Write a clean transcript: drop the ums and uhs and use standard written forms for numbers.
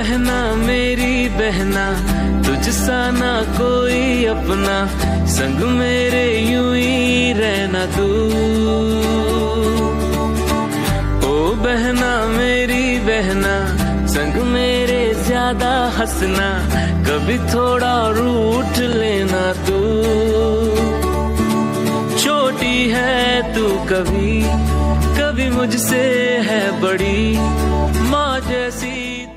बहना मेरी बहना, तुझसा ना कोई अपना, संग मेरे यूं ही रहना तू। ओ बहना मेरी बहना, संग मेरे ज्यादा हंसना, कभी थोड़ा रूठ लेना तू। छोटी है तू कभी कभी मुझसे है बड़ी, माँ जैसी